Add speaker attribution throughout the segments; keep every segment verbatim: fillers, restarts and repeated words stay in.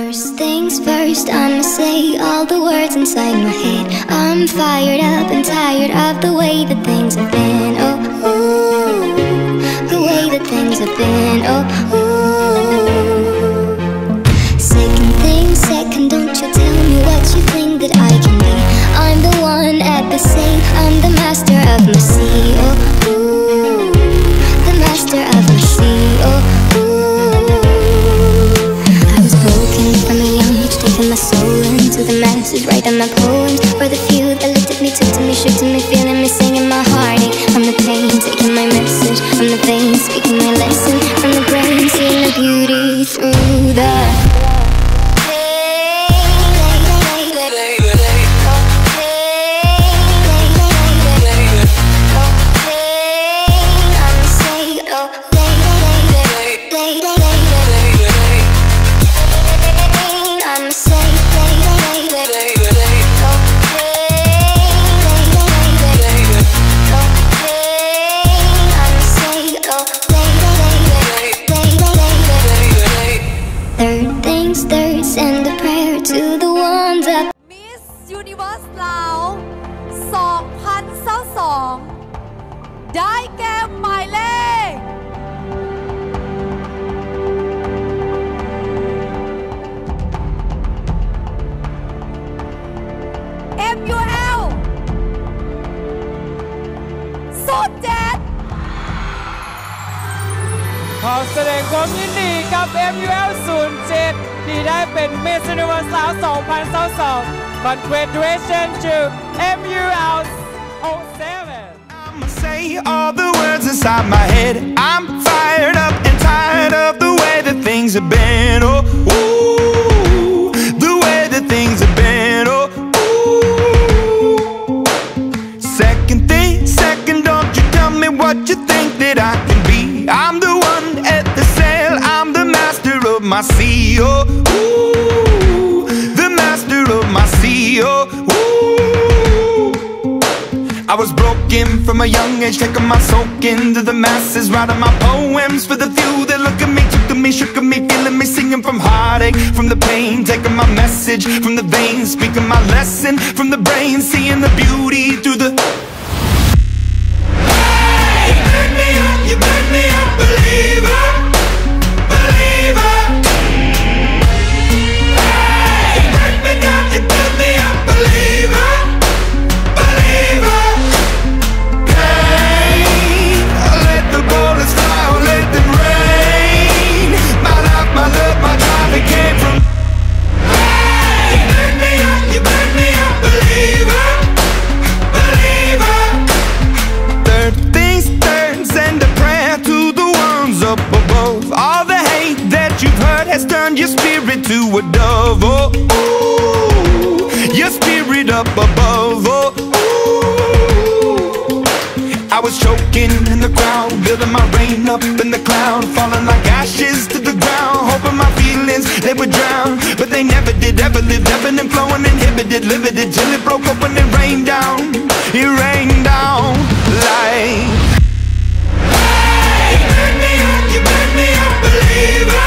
Speaker 1: First things first, I'ma say all the words inside my head. I'm fired up and tired of the way that things have been. Oh, ooh, the way that things have been. Oh, ooh. Second thing, second, don't you tell me what you think that I can be. I'm the one at the same, I'm the master of my sea. Oh, ooh, the master of my sea. Oh, from a young age, taking my soul into the masses, writing my poems for the few that looked at me, took to me, shook to me, feeling me, singing my heartache. From the pain, taking my message, from the veins, speaking my lesson, from the brain, seeing the beauty through the
Speaker 2: Miss Universe Laos สองพันยี่สิบสอง ได้แก่หมายเลข เอ็ม ยู แอล ศูนย์เจ็ด
Speaker 3: ขอแสดงความยินดีกับ เอ็ม ยู แอล ศูนย์เจ็ด ที่ได้เป็น Miss Universe Laos สองพันยี่สิบสอง Congratulations to เอ็ม ยู แอล ศูนย์เจ็ด
Speaker 4: I'ma say all the words inside my head. I'm fired up and tired of the way that things have been. Oh, ooh, the way that things have been. Oh, ooh. Second thing, second, don't you tell me what you think that I can be. I'm the one at the sail, I'm the master of my sea. Oh, ooh, the master of my sea. Oh, ooh. I was broken from a young age, taking my soak into the masses, writing my poems for the few that look at me, took to me, shook at me, feeling me, singing from heartache, from the pain, taking my message from the veins, speaking my lesson from the brain, seeing the beauty through the. Hey, you burn me up, you burn me up, believer, believer. Hey, you burn me down, you burn me up, believer. Has turned your spirit to a dove, oh, ooh, your spirit up above, oh, ooh. I was choking in the crowd, building my rain up in the cloud, falling like ashes to the ground, hoping my feelings, they would drown, but they never did, ever lived, ebbing and flowing, inhibited, limited, till it broke up when it rained down, it rained down like. Hey, you burn me up, you burn me up, believer.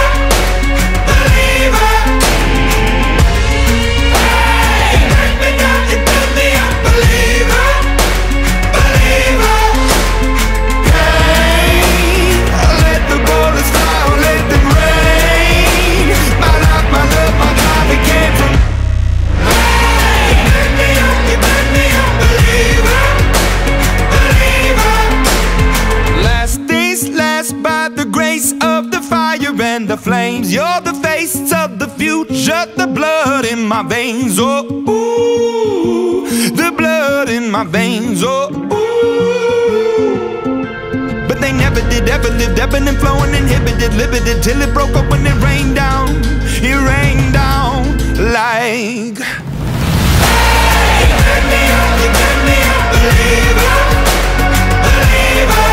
Speaker 4: And the flames, you're the face of the future, the blood in my veins, oh, ooh, the blood in my veins, oh, ooh. But they never did, ever lived, ebbing and flowing, inhibited, limited, till it broke up when it rained down, it rained down like. Hey, you burn me up, you burn me up, believer, believer.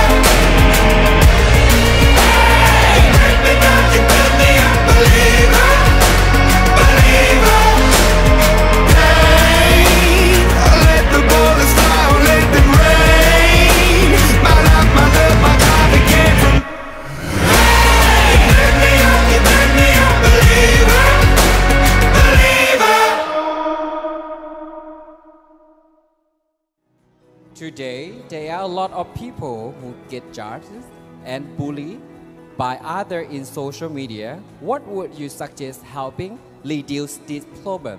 Speaker 3: Today, there are a lot of people who get judged and bullied by others in social media. What would you suggest helping reduce this problem?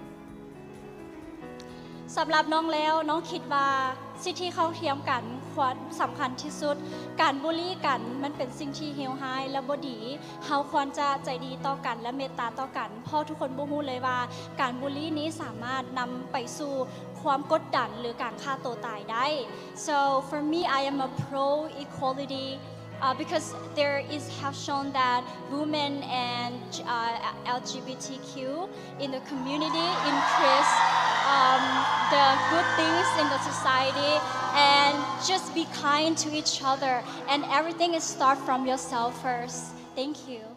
Speaker 5: สำหรับน้องแล้วน้องคิดว่าสิทธิเข้าเทียมกันควรสำคัญที่สุดการบูลลี่กันมันเป็นสิ่งที่เลวร้ายและบ่ดีเฮาควรจะใจดีต่อกันและเมตตาต่อกันเพราะทุกคนบ่ฮู้เลยว่าการบูลลี่นี้สามารถนำไปสู่ความกดดันหรือการฆ่าตัวตายได้ so for me I am a pro equality Uh, because there is have shown that women and uh, L G B T Q in the community increase um, the good things in the society and just be kind to each other and everything is start from yourself first. Thank you.